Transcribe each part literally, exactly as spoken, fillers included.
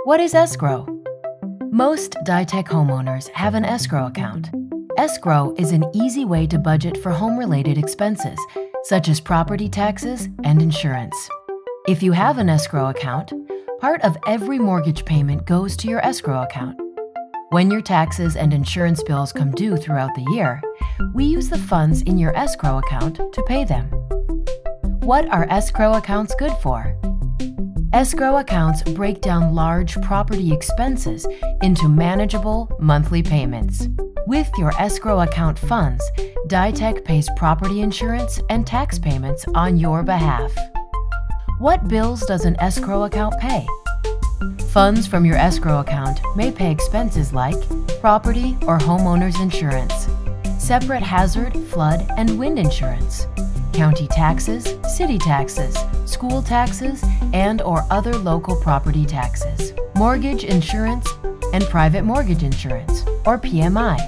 What is escrow? Most ditech homeowners have an escrow account. Escrow is an easy way to budget for home-related expenses, such as property taxes and insurance. If you have an escrow account, part of every mortgage payment goes to your escrow account. When your taxes and insurance bills come due throughout the year, we use the funds in your escrow account to pay them. What are escrow accounts good for? Escrow accounts break down large property expenses into manageable monthly payments. With your escrow account funds, ditech pays property insurance and tax payments on your behalf. What bills does an escrow account pay? Funds from your escrow account may pay expenses like property or homeowner's insurance, separate hazard, flood, and wind insurance, county taxes, city taxes, school taxes, and or other local property taxes, mortgage insurance, and private mortgage insurance, or P M I.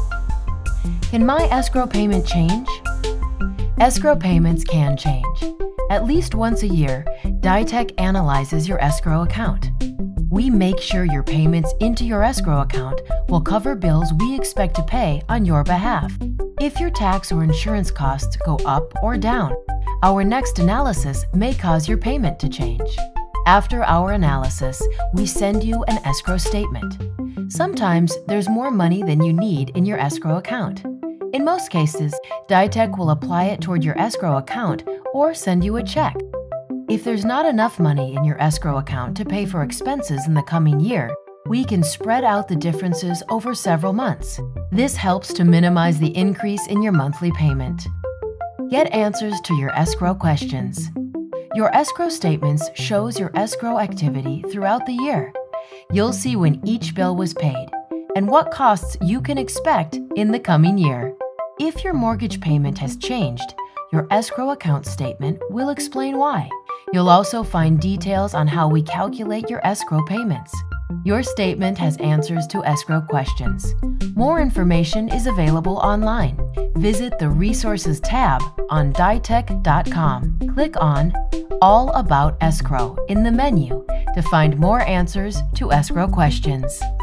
Can my escrow payment change? Escrow payments can change. At least once a year, ditech analyzes your escrow account. We make sure your payments into your escrow account will cover bills we expect to pay on your behalf. If your tax or insurance costs go up or down, our next analysis may cause your payment to change. After our analysis, we send you an escrow statement. Sometimes there's more money than you need in your escrow account. In most cases, ditech will apply it toward your escrow account or send you a check. If there's not enough money in your escrow account to pay for expenses in the coming year, we can spread out the differences over several months. This helps to minimize the increase in your monthly payment. Get answers to your escrow questions. Your escrow statements shows your escrow activity throughout the year. You'll see when each bill was paid and what costs you can expect in the coming year. If your mortgage payment has changed, your escrow account statement will explain why. You'll also find details on how we calculate your escrow payments. Your statement has answers to escrow questions. More information is available online. Visit the Resources tab on ditech dot com. Click on All About Escrow in the menu to find more answers to escrow questions.